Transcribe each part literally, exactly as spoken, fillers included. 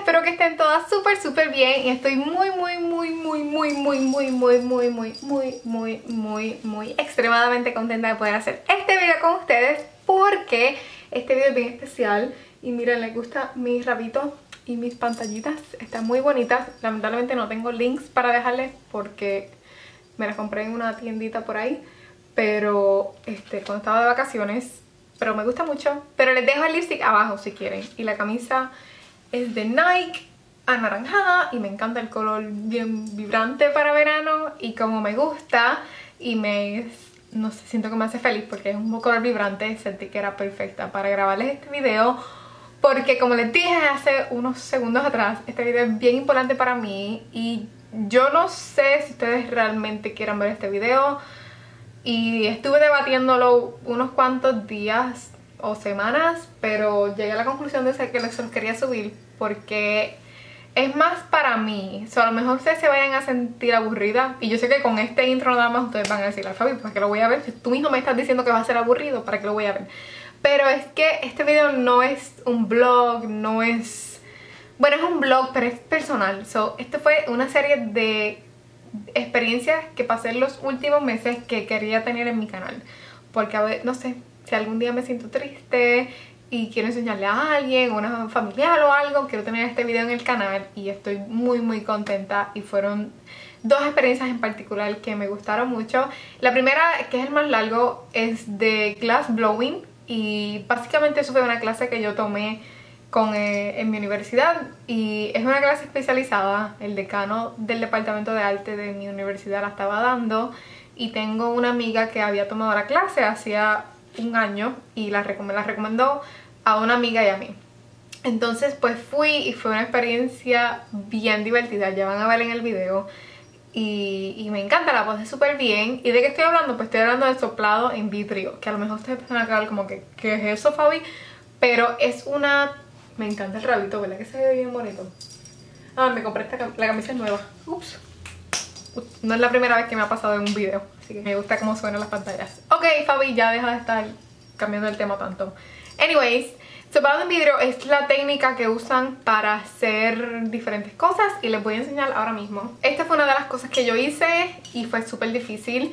espero que estén todas súper súper bien y estoy muy muy muy muy muy muy muy muy muy muy muy muy muy muy extremadamente contenta de poder hacer este video con ustedes porque este video es bien especial y miren, les gusta mi rabito y mis pantallitas, están muy bonitas. Lamentablemente no tengo links para dejarles porque me las compré en una tiendita por ahí, pero este, cuando estaba de vacaciones, pero me gusta mucho. Pero les dejo el lipstick abajo si quieren. Y la camisa es de Nike, anaranjada, y me encanta el color bien vibrante para verano y como me gusta y me, no sé, siento que me hace feliz porque es un color vibrante, sentí que era perfecta para grabarles este video porque, como les dije hace unos segundos atrás, este video es bien importante para mí y yo no sé si ustedes realmente quieran ver este video y estuve debatiéndolo unos cuantos días o semanas, pero llegué a la conclusión de que les quería subir porque es más para mí. O sea, a lo mejor ustedes se vayan a sentir aburridas y yo sé que con este intro nada más ustedes van a decir, Fabi, ¿para qué lo voy a ver? Si tú mismo me estás diciendo que va a ser aburrido, ¿para qué lo voy a ver? Pero es que este video no es un vlog, no es... Bueno, es un vlog, pero es personal. So, esto fue una serie de experiencias que pasé en los últimos meses que quería tener en mi canal. Porque, a ver, no sé, si algún día me siento triste y quiero enseñarle a alguien, una familiar o algo, quiero tener este video en el canal y estoy muy muy contenta. Y fueron dos experiencias en particular que me gustaron mucho. La primera, que es el más largo, es de glass blowing y básicamente eso fue una clase que yo tomé con, eh, en mi universidad y es una clase especializada. El decano del departamento de arte de mi universidad la estaba dando y tengo una amiga que había tomado la clase hacía un año y la, recom la recomendó a una amiga y a mí. Entonces pues fui y fue una experiencia bien divertida, ya van a ver en el video. Y, y me encanta, la pasé súper bien. ¿Y de qué estoy hablando? Pues estoy hablando de soplado en vidrio, que a lo mejor ustedes van a quedar como que ¿qué es eso, Fabi? Pero es una... Me encanta el rabito, ¿verdad? Que se ve bien bonito. Ah, me compré esta cam la camisa es nueva. Ups. No es la primera vez que me ha pasado en un video, así que me gusta cómo suenan las pantallas. Ok, Fabi, ya deja de estar cambiando el tema tanto. Anyways, soplado en vidrio es la técnica que usan para hacer diferentes cosas y les voy a enseñar ahora mismo. Esta fue una de las cosas que yo hice y fue súper difícil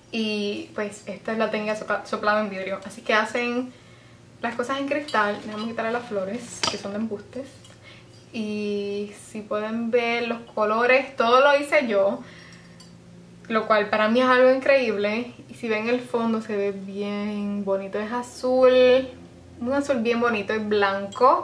y pues esta es la técnica sopla soplado en vidrio. Así que hacen las cosas en cristal. Déjame quitarle las flores que son de embustes. Y si pueden ver los colores, todo lo hice yo, lo cual para mí es algo increíble. Y si ven el fondo se ve bien bonito, es azul, un azul bien bonito y blanco.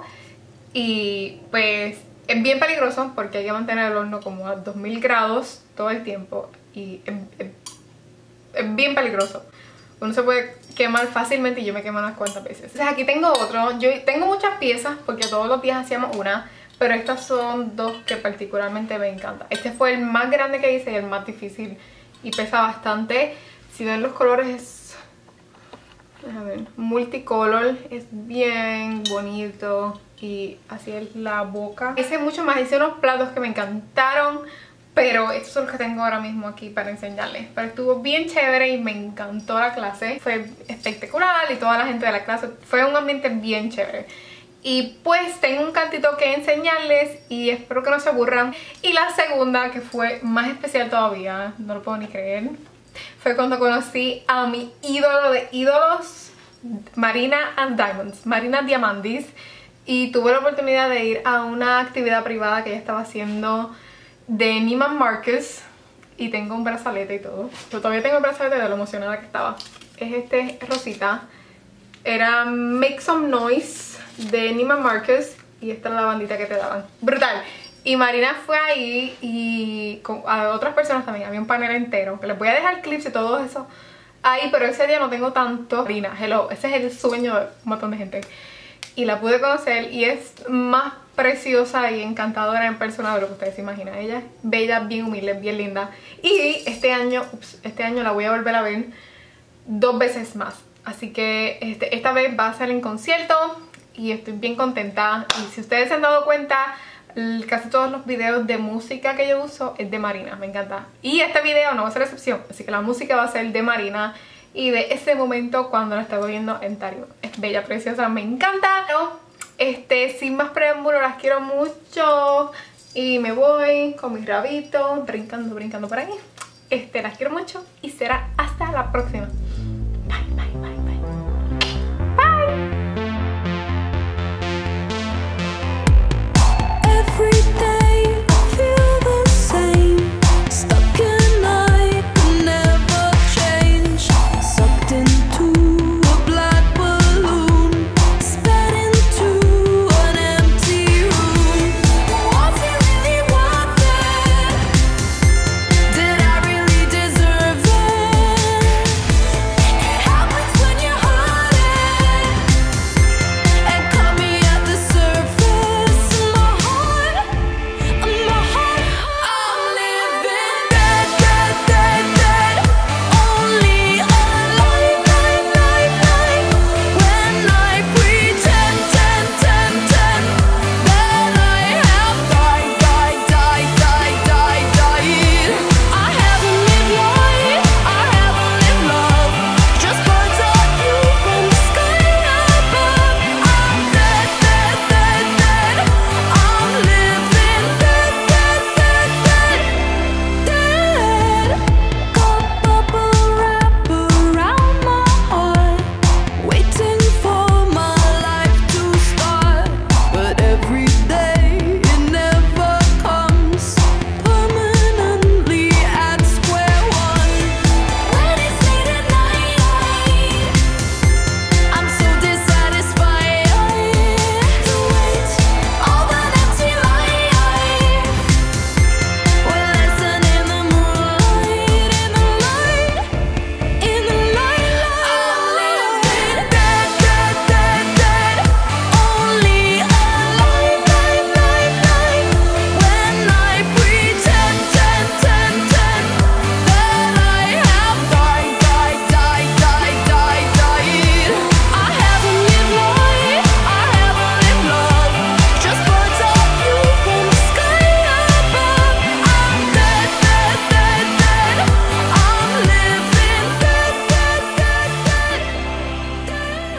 Y pues es bien peligroso porque hay que mantener el horno como a dos mil grados todo el tiempo y es, es, es bien peligroso. Uno se puede quemar fácilmente y yo me quemo unas cuantas veces. Entonces aquí tengo otro. Yo tengo muchas piezas porque todos los días hacíamos una, pero estas son dos que particularmente me encantan. Este fue el más grande que hice y el más difícil y pesa bastante. Si ven los colores es... a ver, multicolor, es bien bonito y así es la boca. Hice mucho más, hice unos platos que me encantaron, pero estos son los que tengo ahora mismo aquí para enseñarles. Pero estuvo bien chévere y me encantó la clase, fue espectacular y toda la gente de la clase, fue un ambiente bien chévere. Y pues tengo un cantito que enseñarles y espero que no se aburran. Y la segunda, que fue más especial todavía, no lo puedo ni creer, fue cuando conocí a mi ídolo de ídolos, Marina and Diamonds, Marina Diamandis. Y tuve la oportunidad de ir a una actividad privada que ella estaba haciendo de Neiman Marcus. Y tengo un brazalete y todo. Yo todavía tengo el brazalete de lo emocionada que estaba. Es este rosita. Era Make Some Noise de Neiman Marcus. Y esta era la bandita que te daban. Brutal. Y Marina fue ahí y con a otras personas también. Había un panel entero. Que les voy a dejar clips y todo eso ahí, pero ese día no tengo tanto. Marina, hello. Ese es el sueño de un montón de gente. Y la pude conocer y es más preciosa y encantadora en persona de lo que ustedes se imaginan. Ella es bella, bien humilde, bien linda. Y este año, ups, este año la voy a volver a ver dos veces más. Así que este, esta vez va a ser en concierto y estoy bien contenta. Y si ustedes se han dado cuenta, casi todos los videos de música que yo uso es de Marina, me encanta. Y este video no va a ser excepción, así que la música va a ser de Marina y de ese momento cuando la estaba viendo en tarima. Es bella, preciosa, me encanta. Pero Este, sin más preámbulo, las quiero mucho y me voy con mis rabitos, brincando, brincando por ahí. Este, las quiero mucho y será hasta la próxima. Bye, bye, bye, bye. Bye. Every day I feel the same, stuck in night, never change, sucked into a black balloon, sped into an empty room. Was it really worth it? Did I really deserve it? It happens when you're hurting and caught me at the surface. My heart, my heart, I'm living dead, dead, dead, dead. Only alive, live, live, live. When I pretend, ten, ten, ten, that I have died, died, died, died, died, died. I haven't lived life, I haven't lived love. Just birds of you from the sky above. I'm dead, dead, dead, dead. I'm living dead, dead, dead, dead, dead. Got bubble wrap around my heart, waiting for my life to start. But every day it never comes, permanently at square one. When it's late at night, I'm so dissatisfied to wait all that empty life. We're lessing in the moonlight, in the light, in the light. I'm living dead, dead, dead, dead. Only alive, live, live, live. When I pretend, ten, ten, ten, that I have died, died, died, died, died, died. I haven't lived life, I haven't lived love. Just birds of you from the sky above. I'm dead, dead, dead, dead. I'm living dead, dead, dead,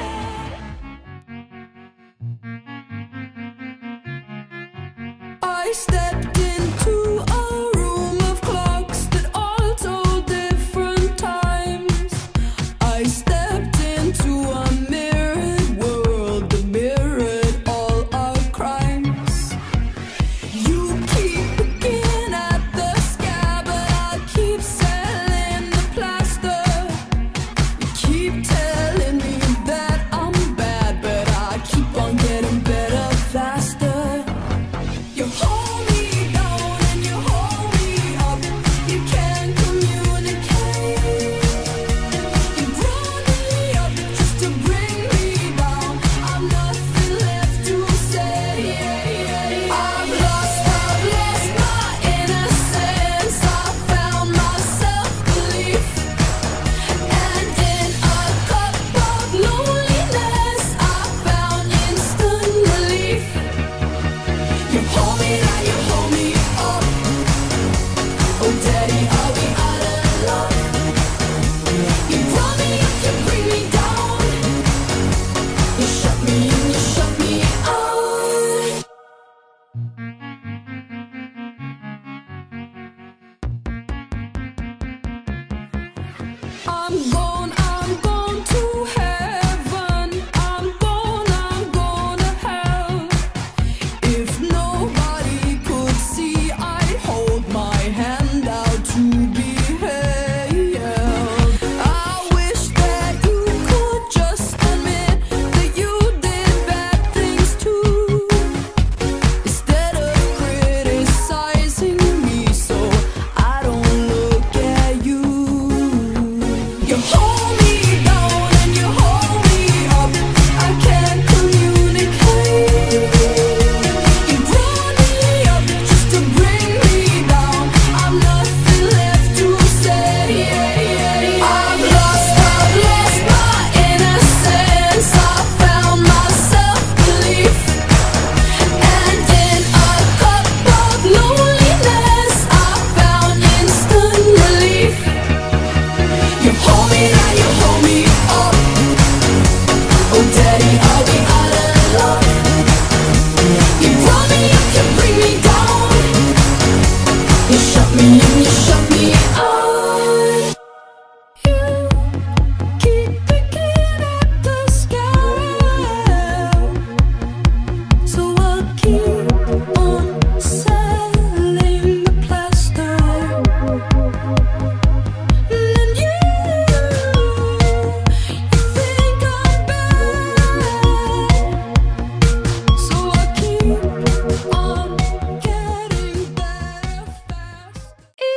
dead, dead. I stepped into a room of clocks that all told different times. I stepped into a mirrored world that mirrored all our crimes. You keep picking at the scab, but I keep selling the plaster. You keep telling me that I'm bad, but I keep on getting better faster. You hold me me, shut me on. You keep picking at the sky, so I'll keep on selling the plaster. And you, you think I'm bad, so I keep on getting better fast.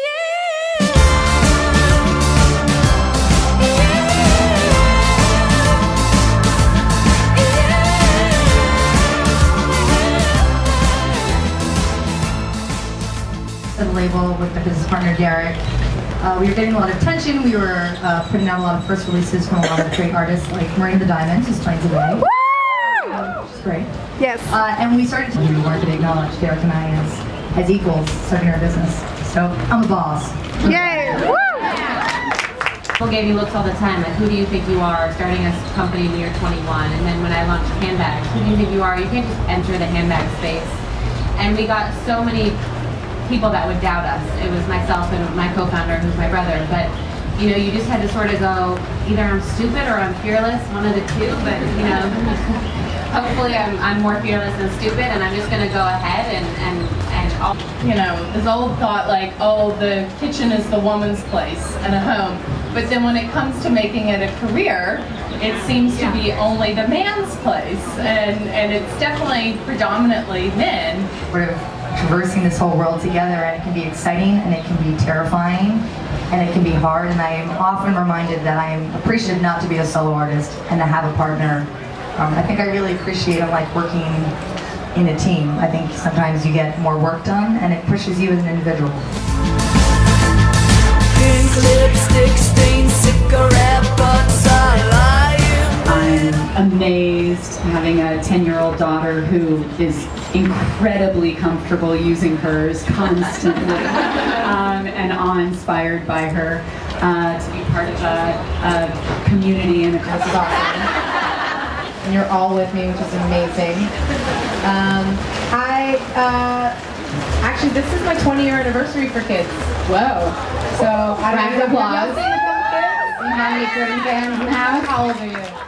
The label with my business partner Derek. Uh, we were getting a lot of attention. We were uh, putting out a lot of first releases from a lot of great artists like Marina the Diamonds, who's playing today. Um, which is great. Yes. Uh, and we started to we wanted to acknowledge Derek and I as, as equals starting our business. So I'm a boss. Yay! Woo! People gave me looks all the time, like, who do you think you are starting a company when you're twenty-one? And then when I launched handbags, who do you think you are? You can't just enter the handbag space. And we got so many people that would doubt us. It was myself and my co-founder, who's my brother. But, you know, you just had to sort of go, either I'm stupid or I'm fearless, one of the two. But, you know, hopefully I'm, I'm more fearless than stupid, and I'm just going to go ahead and, and, and all. You know, this old thought like, oh, the kitchen is the woman's place and a home. But then when it comes to making it a career, it seems to be only the man's place. And, and it's definitely predominantly men. We're traversing this whole world together, and it can be exciting and it can be terrifying and it can be hard, and I am often reminded that I am appreciative not to be a solo artist and to have a partner. Um, I think I really appreciate like working in a team. I think sometimes you get more work done and it pushes you as an individual. Pink lipstick stained cigarette butts are lying. I'm amazed having a ten-year-old daughter who is incredibly comfortable using hers constantly, um, and awe-inspired by her, uh, to be part of a, a community and a cause of awesome. And you're all with me, which is amazing. Um, I uh, actually, this is my twenty-year anniversary for kids. Whoa! So I don't Round know. of applause. Have y'all seen the kids? You know how many Jordan fans you have? How old are you?